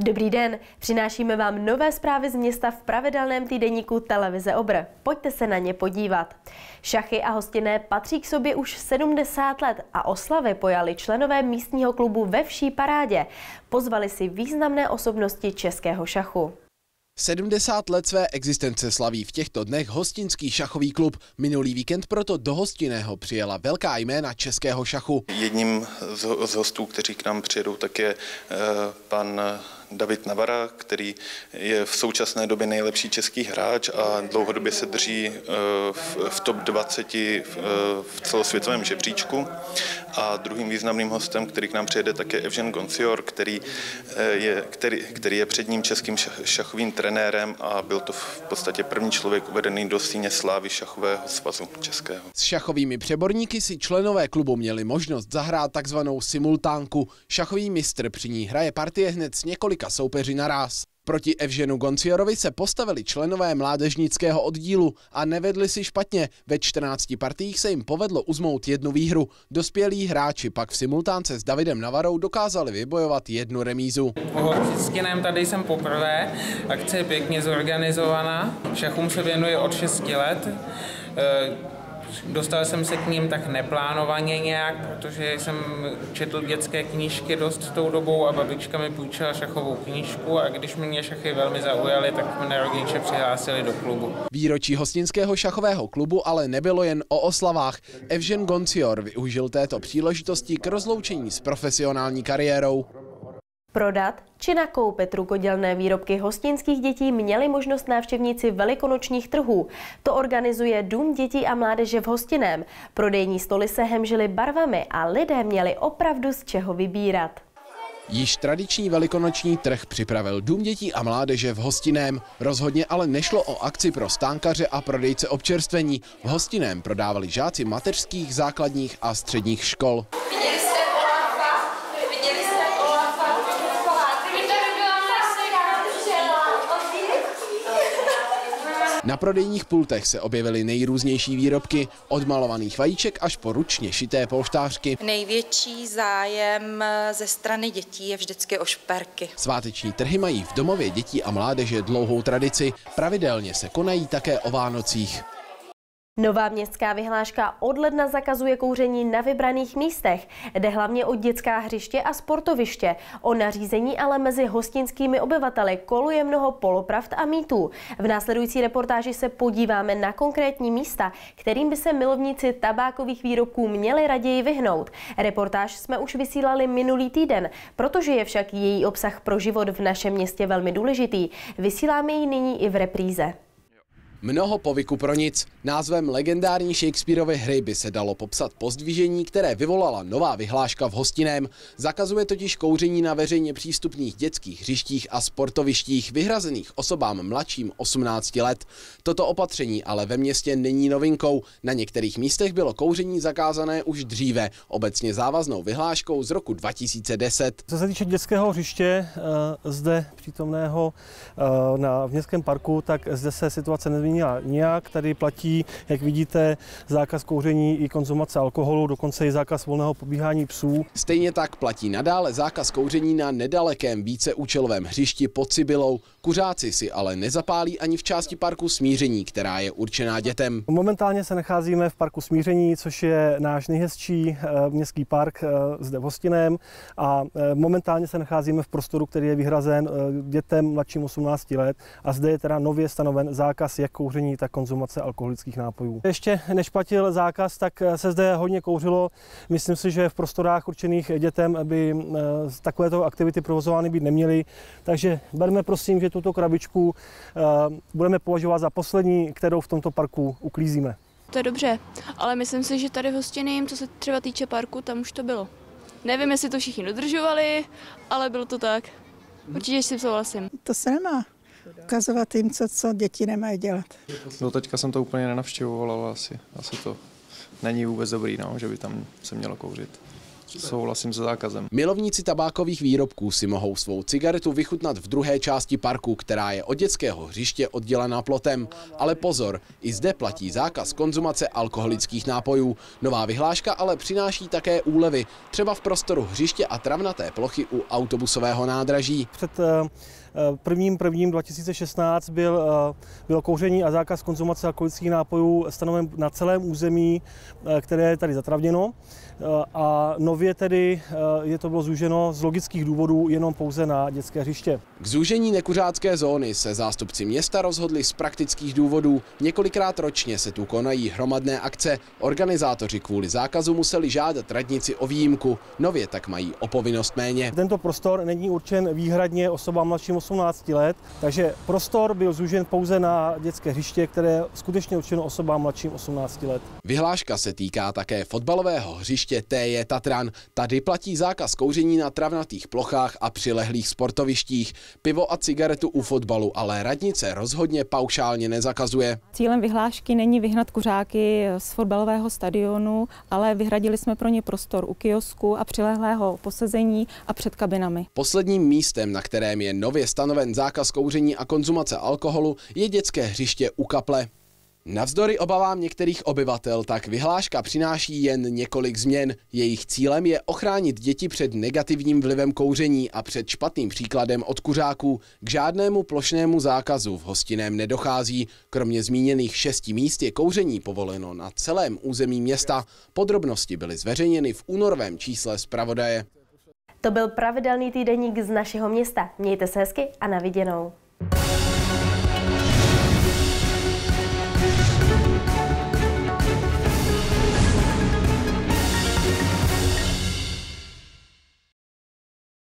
Dobrý den, přinášíme vám nové zprávy z města v pravidelném týdeníku televize Obr. Pojďte se na ně podívat. Šachy a hostinné patří k sobě už 70 let a oslavy pojali členové místního klubu ve vší parádě. Pozvali si významné osobnosti českého šachu. 70 let své existence slaví v těchto dnech hostinský šachový klub. Minulý víkend proto do Hostinného přijela velká jména českého šachu. Jedním z hostů, kteří k nám přijedou, tak je pan David Navara, který je v současné době nejlepší český hráč a dlouhodobě se drží v top 20 v celosvětovém žebříčku. A druhým významným hostem, který k nám přijede, tak je Evžen Goncior, který je předním českým šachovým trenérem a byl to v podstatě první člověk uvedený do síně slávy šachového svazu českého. S šachovými přeborníky si členové klubu měli možnost zahrát takzvanou simultánku. Šachový mistr při ní hraje partie hned s několika soupeři naráz. Proti Evženu Gonciorovi se postavili členové mládežnického oddílu a nevedli si špatně. Ve 14 partiích se jim povedlo uzmout jednu výhru. Dospělí hráči pak v simultánce s Davidem Navarou dokázali vybojovat jednu remízu. V Hostiném tady jsem poprvé, akce je pěkně zorganizovaná. Šachům se věnuje od 6 let. Dostal jsem se k ním tak neplánovaně nějak, protože jsem četl dětské knížky dost tou dobou a babička mi půjčila šachovou knížku a když mě šachy velmi zaujaly, tak mě rodiče přihlásili do klubu. Výročí hostinského šachového klubu ale nebylo jen o oslavách. Evžen Goncior využil této příležitosti k rozloučení s profesionální kariérou. Prodat či nakoupit rukodělné výrobky hostinských dětí měli možnost návštěvníci velikonočních trhů. To organizuje Dům dětí a mládeže v Hostiném. Prodejní stoly se hemžily barvami a lidé měli opravdu z čeho vybírat. Již tradiční velikonoční trh připravil Dům dětí a mládeže v Hostiném. Rozhodně ale nešlo o akci pro stánkaře a prodejce občerstvení. V Hostiném prodávali žáci mateřských, základních a středních škol. Na prodejních pultech se objevily nejrůznější výrobky, od malovaných vajíček až po ručně šité polštářky. Největší zájem ze strany dětí je vždycky o šperky. Sváteční trhy mají v domově dětí a mládeže dlouhou tradici. Pravidelně se konají také o Vánocích. Nová městská vyhláška od ledna zakazuje kouření na vybraných místech. Jde hlavně o dětská hřiště a sportoviště. O nařízení ale mezi hostinskými obyvateli koluje mnoho polopravd a mýtů. V následující reportáži se podíváme na konkrétní místa, kterým by se milovníci tabákových výrobků měli raději vyhnout. Reportáž jsme už vysílali minulý týden, protože je však její obsah pro život v našem městě velmi důležitý. Vysíláme ji nyní i v repríze. Mnoho povyku pro nic. Názvem legendární Shakespearovy hry by se dalo popsat pozdvižení, které vyvolala nová vyhláška v Hostiném. Zakazuje totiž kouření na veřejně přístupných dětských hřištích a sportovištích vyhrazených osobám mladším 18 let. Toto opatření ale ve městě není novinkou. Na některých místech bylo kouření zakázané už dříve, obecně závaznou vyhláškou z roku 2010. Co se týče dětského hřiště zde přítomného v městském parku, tak zde se situace nezměnila nijak. Tady platí, jak vidíte, zákaz kouření i konzumace alkoholu, dokonce i zákaz volného pobíhání psů. Stejně tak platí nadále zákaz kouření na nedalekém víceúčelovém hřišti pod Sibylou. Kuřáci si ale nezapálí ani v části parku Smíření, která je určená dětem. Momentálně se nacházíme v parku Smíření, což je náš nejhezčí městský park zde v Hostiném a momentálně se nacházíme v prostoru, který je vyhrazen dětem mladším 18 let a zde je teda nově stanoven zákaz jak kouření, tak konzumace alkoholických nápojů. Ještě než platil zákaz, tak se zde hodně kouřilo. Myslím si, že v prostorách určených dětem by takovéto aktivity provozovány být neměly. Takže berme prosím, že tuto krabičku budeme považovat za poslední, kterou v tomto parku uklízíme. To je dobře, ale myslím si, že tady v Hostiném, co se třeba týče parku, tam už to bylo. Nevím, jestli to všichni dodržovali, ale bylo to tak. Určitě si souhlasím. To se nemá ukazovat jim, co děti nemají dělat. No teďka jsem to úplně nenavštěvoval, ale asi to není vůbec dobrý, no, že by tam se mělo kouřit. souhlasím se zákazem. Milovníci tabákových výrobků si mohou svou cigaretu vychutnat v druhé části parku, která je od dětského hřiště oddělená plotem. Ale pozor, i zde platí zákaz konzumace alkoholických nápojů. Nová vyhláška ale přináší také úlevy, třeba v prostoru hřiště a travnaté plochy u autobusového nádraží. Před 1.1.2016 bylo kouření a zákaz konzumace alkoholických nápojů stanoven na celém území, které je tady zatravněno. A nově tedy to bylo zúženo z logických důvodů jenom pouze na dětské hřiště. K zúžení nekuřácké zóny se zástupci města rozhodli z praktických důvodů. Několikrát ročně se tu konají hromadné akce. Organizátoři kvůli zákazu museli žádat radnici o výjimku. Nově tak mají o povinnost méně. Tento prostor není určen výhradně osobám mladším 18 let, takže prostor byl zúžen pouze na dětské hřiště, které je skutečně určeno osobám mladším 18 let. Vyhláška se týká také fotbalového hřiště TJ Tatran. Tady platí zákaz kouření na travnatých plochách a přilehlých sportovištích. Pivo a cigaretu u fotbalu ale radnice rozhodně paušálně nezakazuje. Cílem vyhlášky není vyhnat kuřáky z fotbalového stadionu, ale vyhradili jsme pro ně prostor u kiosku a přilehlého posezení a před kabinami. Posledním místem, na kterém je nově stanoven zákaz kouření a konzumace alkoholu, je dětské hřiště u kaple. Navzdory obavám některých obyvatel tak vyhláška přináší jen několik změn. Jejich cílem je ochránit děti před negativním vlivem kouření a před špatným příkladem od kuřáků. K žádnému plošnému zákazu v hostinném nedochází. Kromě zmíněných 6 míst je kouření povoleno na celém území města. Podrobnosti byly zveřejněny v únorovém čísle Zpravodaje. To byl pravidelný týdeník z našeho města. Mějte se hezky a na viděnou.